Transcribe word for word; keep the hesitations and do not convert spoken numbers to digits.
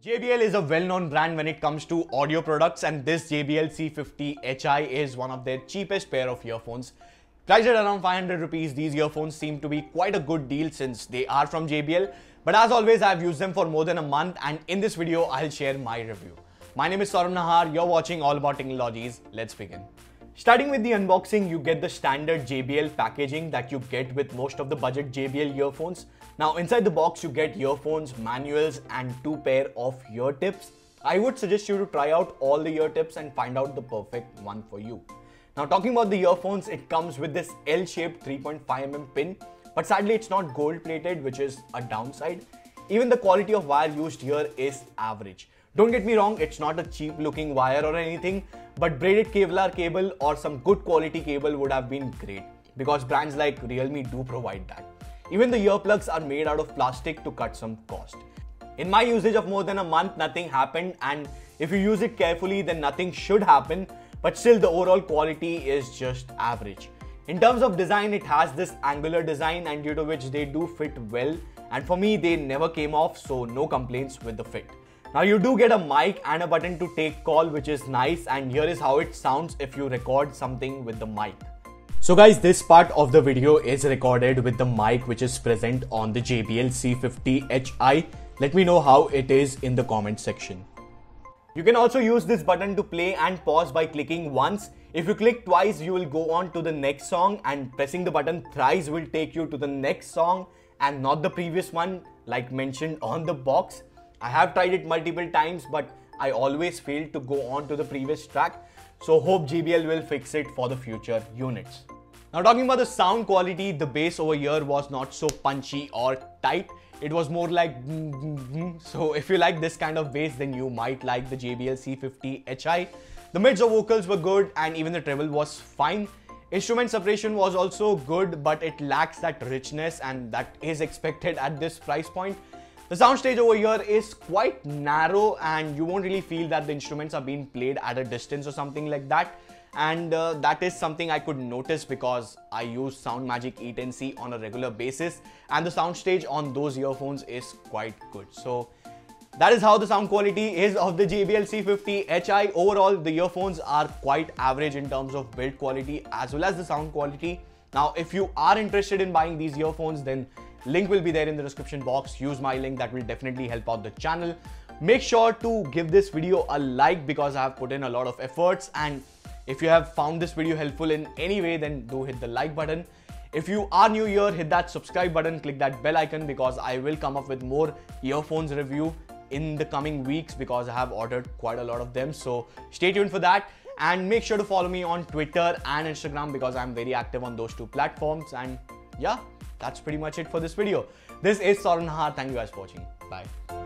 J B L is a well-known brand when it comes to audio products, and this J B L C fifty H I is one of their cheapest pair of earphones. Priced at around five hundred rupees, these earphones seem to be quite a good deal since they are from J B L. But as always, I've used them for more than a month, and in this video, I'll share my review. My name is Saurabh Nahar, you're watching All About Technologies. Let's begin. Starting with the unboxing, you get the standard J B L packaging that you get with most of the budget J B L earphones. Now inside the box, you get earphones, manuals and two pair of ear tips. I would suggest you to try out all the ear tips and find out the perfect one for you. Now talking about the earphones, it comes with this L-shaped three point five millimeter pin, but sadly it's not gold plated, which is a downside. Even the quality of wire used here is average. Don't get me wrong, it's not a cheap looking wire or anything, but braided Kevlar cable or some good quality cable would have been great, because brands like Realme do provide that. Even the earplugs are made out of plastic to cut some cost. In my usage of more than a month, nothing happened, and if you use it carefully, then nothing should happen, but still the overall quality is just average. In terms of design, it has this angular design, and due to which they do fit well, and for me they never came off, so no complaints with the fit. Now you do get a mic and a button to take call, which is nice, and here is how it sounds if you record something with the mic. So guys, this part of the video is recorded with the mic which is present on the J B L C fifty H I. Let me know how it is in the comment section. You can also use this button to play and pause by clicking once. If you click twice, you will go on to the next song, and pressing the button thrice will take you to the next song and not the previous one like mentioned on the box. I have tried it multiple times, but I always fail to go on to the previous track. So hope J B L will fix it for the future units. Now talking about the sound quality, the bass over here was not so punchy or tight. It was more like so if you like this kind of bass, then you might like the J B L C fifty H I. The mids or vocals were good, and even the treble was fine. Instrument separation was also good, but it lacks that richness, and that is expected at this price point. The soundstage over here is quite narrow, and you won't really feel that the instruments are being played at a distance or something like that. And uh, that is something I could notice because I use SoundMagic E ten C on a regular basis, and the soundstage on those earphones is quite good. So that is how the sound quality is of the J B L C fifty H I. Overall, the earphones are quite average in terms of build quality as well as the sound quality. Now, if you are interested in buying these earphones, then link will be there in the description box. Use my link, that will definitely help out the channel. Make sure to give this video a like because I have put in a lot of efforts, and if you have found this video helpful in any way, then do hit the like button. If you are new here, hit that subscribe button, click that bell icon, because I will come up with more earphones review in the coming weeks because I have ordered quite a lot of them. So stay tuned for that, and make sure to follow me on Twitter and Instagram because I'm very active on those two platforms. And yeah, that's pretty much it for this video. This is Saurabh Nahar. Thank you guys for watching. Bye.